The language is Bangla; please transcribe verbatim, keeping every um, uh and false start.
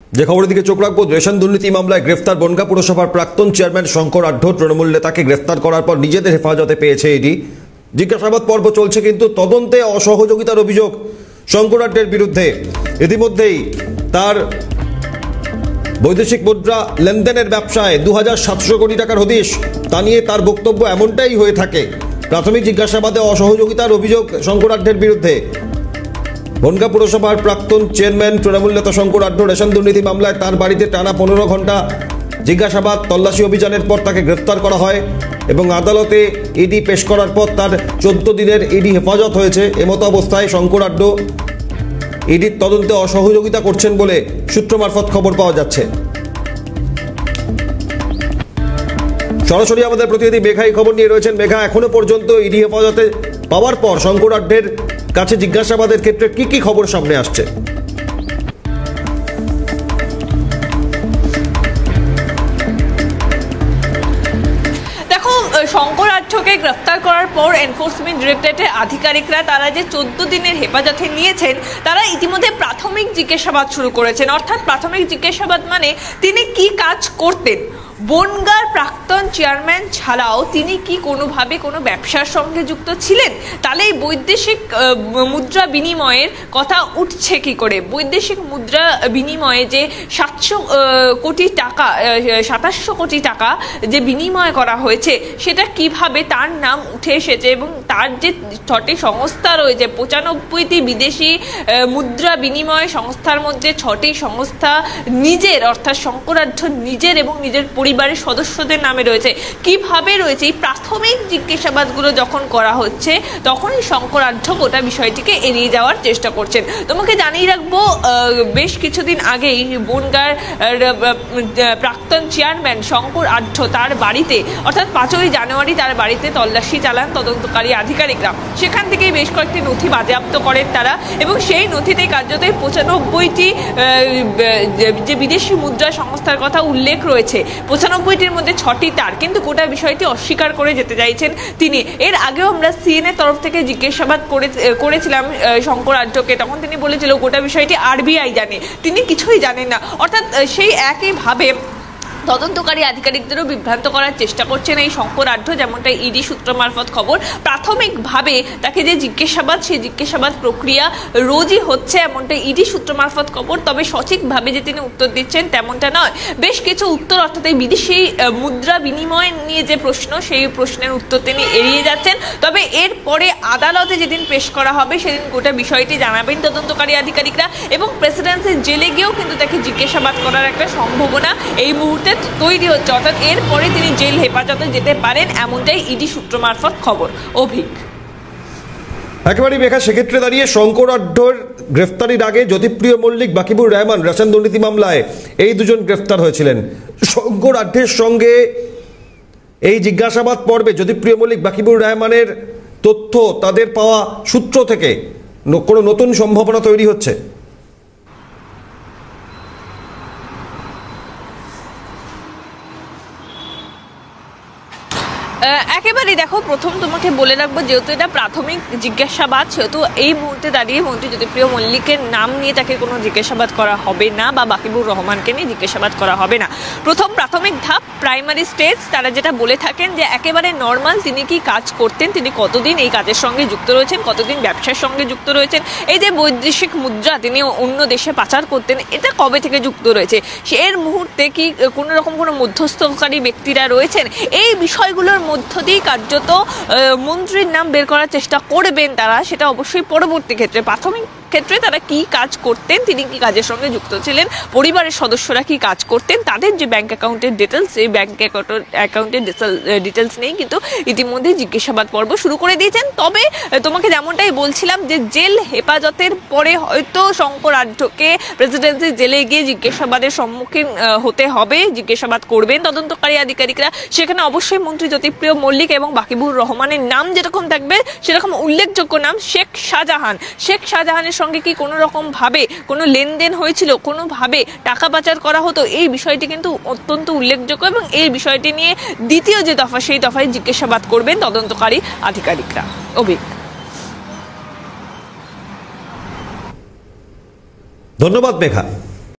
যে খবরের দিকে চোখ রাখবো, রেশন দুর্নীতি মামলায় গ্রেফতার বনগাঁ পুরসভার প্রাক্তন চেয়ারম্যান শঙ্কর আঢ্য। তৃণমূল নেতাকে গ্রেফতার করার পর নিজেদের হেফাজতে পেয়েছে ইডি। জিজ্ঞাসাবাদ পর্ব চলছে, কিন্তু তদন্তে অসহযোগিতার অভিযোগ শঙ্কর আঢ্যের বিরুদ্ধে। ইতিমধ্যেই তার বৈদেশিক মুদ্রা লেনদেনের ব্যবসায় দু হাজার সাতশো কোটি টাকার হদিশ, তা নিয়ে তার বক্তব্য এমনটাই হয়ে থাকে। প্রাথমিক জিজ্ঞাসাবাদে অসহযোগিতার অভিযোগ শঙ্কর আঢ্যের বিরুদ্ধে। বনগাঁ পুরসভার প্রাক্তন চেয়ারম্যান তৃণমূল নেতা শঙ্কর আঢ্য রেশন দুর্নীতি মামলায় তার বাড়িতে টানা পনেরো ঘন্টা জিজ্ঞাসাবাদ, তল্লাশি অভিযানের পর তাকে গ্রেফতার করা হয় এবং আদালতে ইডি পেশ করার পর তার চোদ্দ দিনের ইডি হেফাজত হয়েছে। এমতো অবস্থায় শঙ্কর আঢ্য ইডির তদন্তে অসহযোগিতা করছেন বলে সূত্র মারফত খবর পাওয়া যাচ্ছে। সরাসরি আমাদের প্রতিনিধি মেঘাই খবর নিয়ে রয়েছেন। মেঘা, এখনো পর্যন্ত ইডি হেফাজতে পাওয়ার পর শঙ্কর আঢ্যের কাছে জিজ্ঞাসাবাদের ক্ষেত্রে কি কি খবর সামনে আসছে? শঙ্কর আঢ্যকে গ্রেফতার করার পর এনফোর্সমেন্ট ডিরেক্টরেটের আধিকারিকরা তারা যে চোদ্দ দিনের হেফাজতে নিয়েছেন, তারা ইতিমধ্যে প্রাথমিক জিজ্ঞাসাবাদ শুরু করেছেন। অর্থাৎ প্রাথমিক জিজ্ঞাসাবাদ মানে তিনি কি কাজ করতেন। বনগাঁর প্রাক্তন চেয়ারম্যান ছাড়াও তিনি কি কোনোভাবে কোনো ব্যবসার সঙ্গে যুক্ত ছিলেন? তাহলে এই বৈদেশিক মুদ্রা বিনিময়ের কথা উঠছে কি করে? বৈদেশিক মুদ্রা বিনিময়ে যে সাতশো কোটি টাকা সাতাশশো কোটি টাকা যে বিনিময় করা হয়েছে, সেটা কিভাবে তার নাম উঠে এসেছে এবং তার যে ছটি সংস্থা রয়েছে, পঁচানব্বইটি বিদেশি মুদ্রা বিনিময় সংস্থার মধ্যে ছটি সংস্থা নিজের, অর্থাৎ শঙ্কর আঢ্য নিজের এবং নিজের পরিবারের সদস্যদের নামে রয়েছে। কিভাবে রয়েছে এই প্রাথমিক জিজ্ঞাসাবাদগুলো যখন করা হচ্ছে, তখনই শঙ্কর আঢ্য গোটা বিষয়টিকে এড়িয়ে যাওয়ার চেষ্টা করছেন। তোমাকে জানিয়ে রাখবো, বেশ কিছুদিন আগেই বনগাঁর প্রাক্তন চেয়ারম্যান শঙ্কর আঢ্য তার বাড়িতে, অর্থাৎ পাঁচই জানুয়ারি তার বাড়িতে তল্লাশি চালান তদন্তকারী আধিকারিকরা। সেখান থেকেই বেশ কয়েকটি নথি বাজেয়াপ্ত করেন তারা এবং সেই নথিতে কার্যত পঁচানব্বইটি যে বিদেশি মুদ্রা সংস্থার কথা উল্লেখ রয়েছে, পঁচানব্বইটির মধ্যে ছটি তার, কিন্তু গোটা বিষয়টি অস্বীকার করে যেতে চাইছেন তিনি। এর আগেও আমরা সিএনএ তরফ থেকে জিজ্ঞাসাবাদ করে করেছিলাম শঙ্কর আঢ্যকে, তখন তিনি বলেছিল গোটা বিষয়টি আরবিআই জানে, তিনি কিছুই জানেন না। অর্থাৎ সেই একইভাবে তদন্তকারী আধিকারিকদেরও বিভ্রান্ত করার চেষ্টা করছেন এই শঙ্কর আঢ্য, যেমনটা ইডি সূত্র মারফত খবর। প্রাথমিকভাবে তাকে যে জিজ্ঞাসাবাদ, সেই জিজ্ঞাসাবাদ প্রক্রিয়া রোজই হচ্ছে, এমনটা ইডি সূত্র মারফত খবর। তবে সঠিকভাবে যে তিনি উত্তর দিচ্ছেন তেমনটা নয়। বেশ কিছু উত্তর, অর্থাৎ এই বিদেশি মুদ্রা বিনিময় নিয়ে যে প্রশ্ন, সেই প্রশ্নের উত্তর তিনি এড়িয়ে যাচ্ছেন। তবে এরপরে আদালতে যেদিন পেশ করা হবে, সেদিন গোটা বিষয়টি জানাবেন তদন্তকারী আধিকারিকরা এবং প্রেসিডেন্সির জেলে গিয়েও কিন্তু তাকে জিজ্ঞাসাবাদ করার একটা সম্ভাবনা এই মুহূর্তে তৈরি হচ্ছে। অর্থাৎ এরপরে তিনি জেল হেফাজতে যেতে পারেন, এমনটাই ইডি সূত্র মারফত খবর। অভিক একেবারেই মেঘা, সেক্ষেত্রে দাঁড়িয়ে শঙ্কর আঢ্যর গ্রেফতারির আগে জ্যোতিপ্রিয় মল্লিক, বাকিবুর রহমান রেশন দুর্নীতি মামলায় এই দুজন গ্রেফতার হয়েছিলেন। শঙ্কর আঢ্যের সঙ্গে এই জিজ্ঞাসাবাদ পর্বে জ্যোতিপ্রিয় মল্লিক, বাকিবুর রহমানের তথ্য, তাদের পাওয়া সূত্র থেকে কোনো নতুন সম্ভাবনা তৈরি হচ্ছে? একেবারেই দেখো, প্রথম তোমাকে বলে রাখবো, যেহেতু এটা প্রাথমিক জিজ্ঞাসাবাদ, সেহেতু এই মুহূর্তে দাঁড়িয়ে মন্ত্রী জ্যোতিপ্রিয় মল্লিকের নাম নিয়ে তাকে কোনো জিজ্ঞাসাবাদ করা হবে না, বা বাকিবুর রহমানকে নিয়ে জিজ্ঞাসাবাদ করা হবে না। প্রথম প্রাথমিক ধাপ, প্রাইমারি স্টেজ, তারা যেটা বলে থাকেন যে একেবারে নর্মাল তিনি কি কাজ করতেন, তিনি কতদিন এই কাজের সঙ্গে যুক্ত রয়েছেন, কতদিন ব্যবসার সঙ্গে যুক্ত রয়েছেন, এই যে বৈদেশিক মুদ্রা তিনি অন্য দেশে পাচার করতেন, এটা কবে থেকে যুক্ত রয়েছে, সে এর মুহূর্তে কি কোনো রকম কোনো মধ্যস্থকারী ব্যক্তিরা রয়েছেন, এই বিষয়গুলোর মধ্য দিয়ে কার্যত মন্ত্রীর নাম বের করার চেষ্টা করবেন তারা। সেটা অবশ্যই পরবর্তী ক্ষেত্রে, প্রাথমিক ক্ষেত্রে তারা কি কাজ করতেন, তিনি কি কাজের সঙ্গে যুক্ত ছিলেন, পরিবারের সদস্যরা কি কাজ করতেন, তাদের যে ব্যাংক অ্যাকাউন্টের ডিটেলস, এই ব্যাংক অ্যাকাউন্টের ডিটেলস নেই কিন্তু ইতিমধ্যে জিজ্ঞাসাবাদ পর্ব শুরু করে দিয়েছেন। তবে তোমাকে যেমনটাই বলছিলাম যে জেল হেফাজতের পরে হয়তো শঙ্কর আঢ্যকে প্রেসিডেন্সি জেলে গিয়ে জিজ্ঞাসাবাদের সম্মুখীন হতে হবে, জিজ্ঞাসাবাদ করবেন তদন্তকারী আধিকারিকরা। সেখানে অবশ্যই মন্ত্রী জ্যোতিপ্রিয় মল্লিক এবং বাকিবুর রহমানের নাম যেরকম থাকবে, সেরকম উল্লেখযোগ্য নাম শেখ শাহজাহান। শেখ শাহজাহানের সঙ্গে কি কোনো রকম ভাবে কোনো লেনদেন হয়েছিল, কোনোভাবে টাকা পাচার করা হতো, এই বিষয়টি কিন্তু অত্যন্ত উল্লেখযোগ্য এবং এই বিষয়টি নিয়ে দ্বিতীয় যে দফা, সেই দফায় জিজ্ঞাসাবাদ করবেন তদন্তকারী আধিকারিকরা। অভিক, ধন্যবাদ মেঘা।